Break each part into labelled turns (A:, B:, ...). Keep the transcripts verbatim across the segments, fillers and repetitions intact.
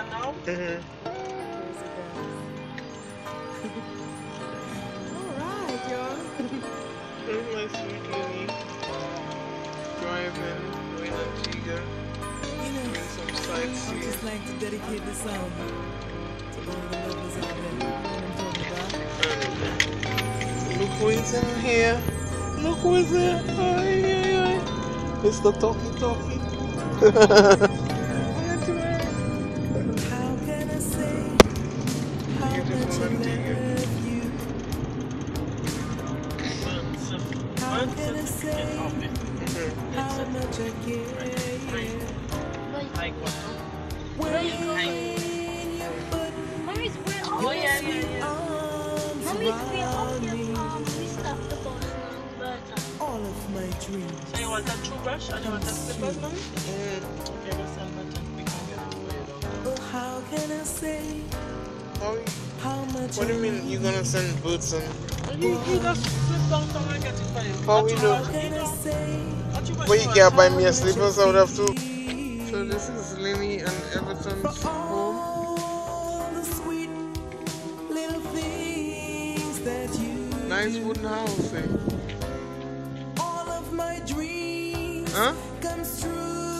A: car now.
B: Mm-hmm.
C: Alright, y'all.
B: There's my sweet Linnie. Driving, going Antigua,
C: You know,
B: doing some
C: I'd
B: sightseeing.
C: just like to dedicate this song to all the lovers out there. You know what I'm talking about?
B: Look who is in here. Look who is here. Ay, ay, ay. It's the talkie talkie.
C: How can I say how much I
B: Beautiful
C: love
B: Antigua.
C: you? How can I say how much I care? When you put
D: Mommy's we're all
C: your sweet arms
D: Mommy's we're all
C: around
D: your
C: me,
D: moms. We stopped the bottom better.
C: all of my dreams.
A: So you want a toothbrush and you want a slippers, mommy?
B: Mm.
A: Okay, we'll send that and we can get it for you.
C: Oh, how can I say
B: How,
C: how much
B: what do you
C: I
B: mean you're gonna send boots and
A: You, you just slip down some and get it for you.
B: how we
A: What
B: do?
A: you
C: How can I
A: want?
C: say
A: What you want?
B: But you can't buy me a
C: how much
B: slippers
C: I
B: out of two.
C: feel
B: So this is Linnie and Everton's
C: for
B: home.
C: all the sweet little things that you
B: Nice
C: do.
B: wooden house, eh?
C: All of my dreams
B: Huh?
C: comes true.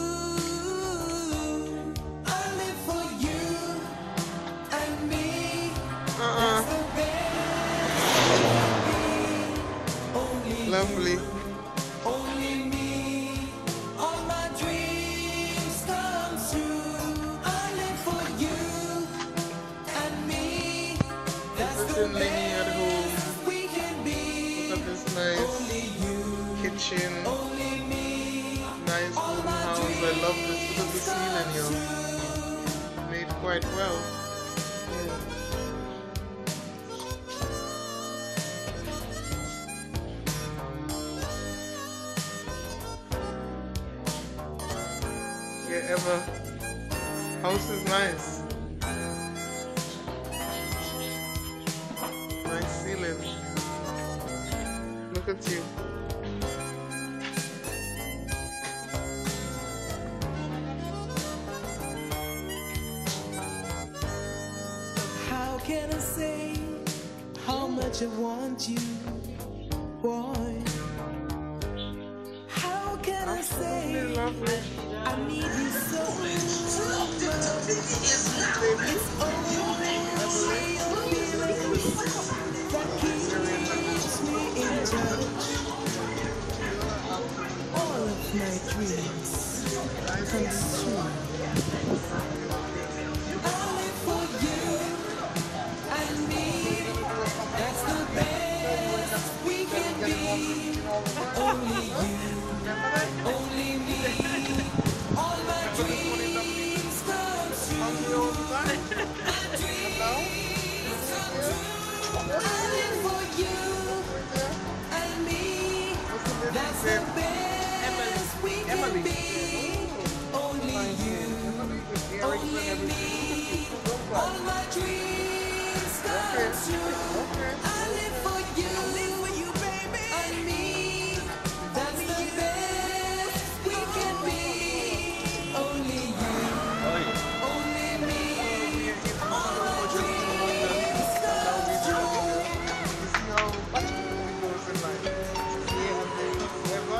C: I live for you and me.
B: Uh-uh.
C: The best only
B: Lovely.
C: Only me, all my dreams come true. I live for you and me. That's
B: This
C: the
B: is Linnie at home.
C: best we can be.
B: Look at this nice
C: Only you,
B: kitchen.
C: only me.
B: Nice wooden house. I love this. Look at the ceiling here. Made quite well. Yeah, ever. House is nice. Nice ceiling. Look at you.
C: How can I say how much I want you, boy? How can I say
B: Absolutely lovely.
C: I need you so much? It's only your feelings that keeps me in touch. All of my dreams come true. I live for you and me. That's the best we can be. Only you, only me. All my dreams come true. My dreams come true. I live for you and me. That's the best we can be. Only you, only me. All my dreams come true. I live for you, baby, and me. That's the best we can be. Only you, only me. All my dreams come true.
B: You see how much it goes in life. See how they ever.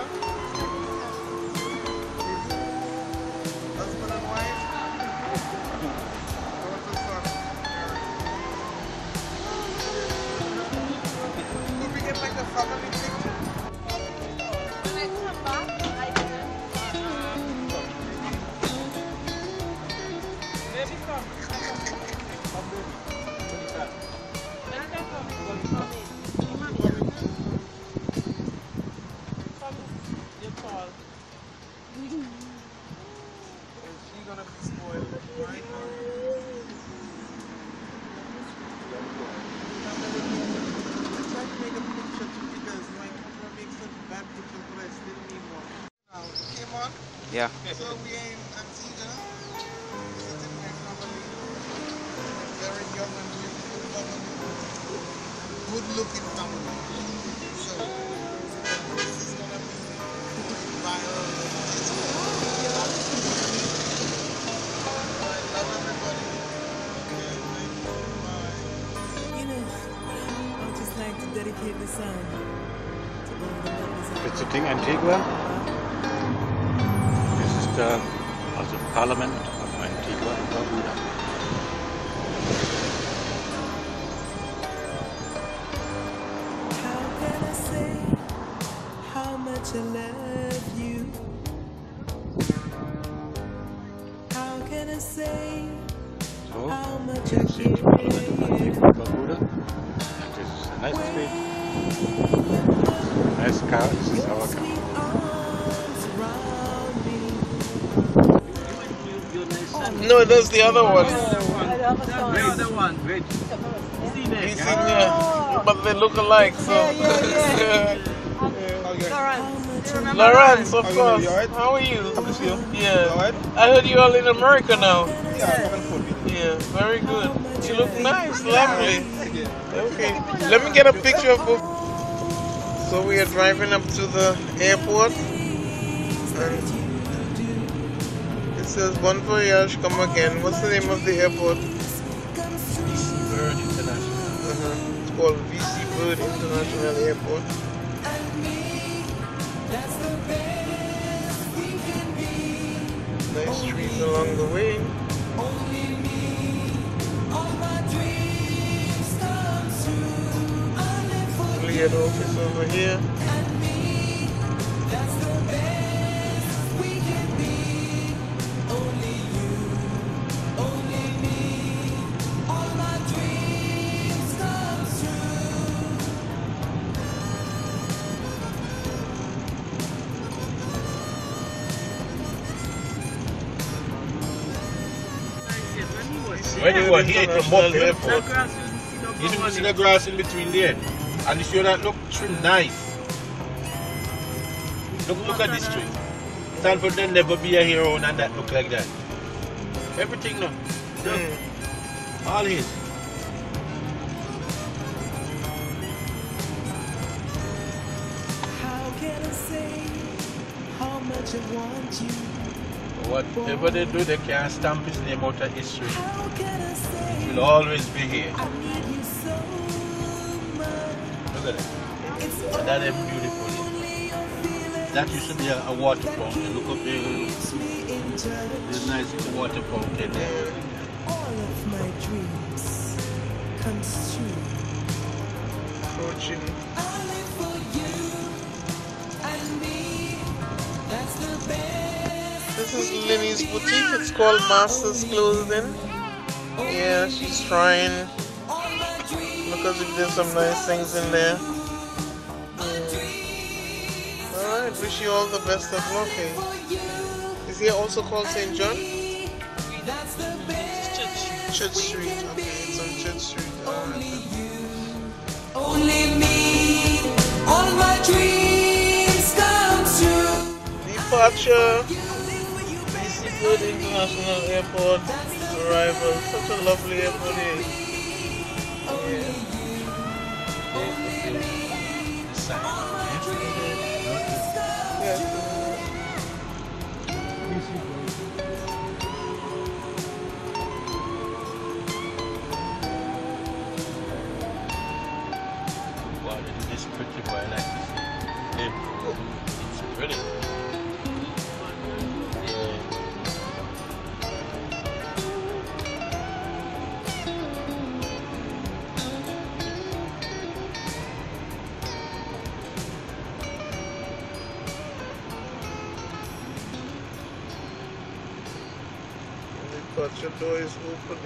B: Husband and wife. Daughter, son. Could we get like a family picture?
D: When I come back, I can.
A: Baby, come. When I can come, come in. Come on here. Come. You're tall.
B: Is she gonna be spoiled? Right? Try to make a picture too because my camera makes such bad pictures, but I still need one. Now, came on?
E: Yeah.
B: So we are in Antigua, visiting my family. Very young and beautiful family. Good looking family. So, this is gonna be viral. I love everybody.
E: Visiting Antigua. This is the also Parliament of Antigua and Barbuda.
C: How can I say how much I love you? How can I say
E: So,
C: how much
E: you
C: I
E: can see the Parliament of Antigua and Barbuda. And this is a nice street. Nice car. This is our car.
C: sweet arms around me?
B: No, that's the other one.
A: The other one.
B: He's
A: See
B: in here, but they look alike, so.
A: Yeah, yeah,
B: yeah.
A: Lawrence. You remember
B: Lawrence, of
F: How you
B: course.
F: doing? You alright?
B: How are you?
F: Good to see you.
B: Yeah.
F: Alright?
B: I heard you all in America now.
F: Yeah, I'm back and forth.
B: Yeah, very good. You look nice, lovely.
F: Yeah.
B: Okay, let me get a picture of you. So we are driving up to the airport. And it says Bon Voyage, come again. What's the name of the airport?
E: Bird International.
B: Uh-huh. It's called V C Bird International Airport. Nice trees along the way. Cleared office over here.
F: When you were here, it was more
B: International
F: beautiful.
B: Airport.
F: You didn't see the grass in between there. And you see that look trim nice. Look, look at this tree. Stanford there never be a hero and that look like that. Everything no. Look.
B: Mm.
F: All his.
C: How can I say how much I want you?
F: Whatever they do, they can't stamp his name out of history.
C: How can I say
F: It will always be here.
C: I need you so much?
F: Look at that.
C: It's
F: And that is beautiful.
C: only your feeling
F: That used to be a, a water fountain. Look up there.
C: makes me enjoy
F: There's a nice water fountain there.
C: all of my dreams comes true.
B: Approaching.
C: I live for you and me. That's the best.
B: This is Linnie's boutique. It's called Master's Clothing. Yeah, she's trying. Look as if there's some nice things in there. Yeah. Alright, wish you all the best of luck. Eh? Is here also called Saint John? Church Street. Okay, it's on Church Street. Alright.
C: Only me, all my dreams come true.
B: Departure. B C Good International Airport. Arrival. Such a lovely airport here. Yeah.
F: The sign.
B: Yeah.
F: Wow, this is pretty boy. I like this. Yeah. It's pretty. Yeah.
B: Departure door is open.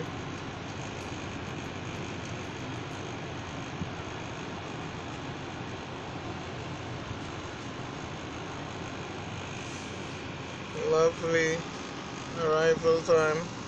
B: Lovely arrival time.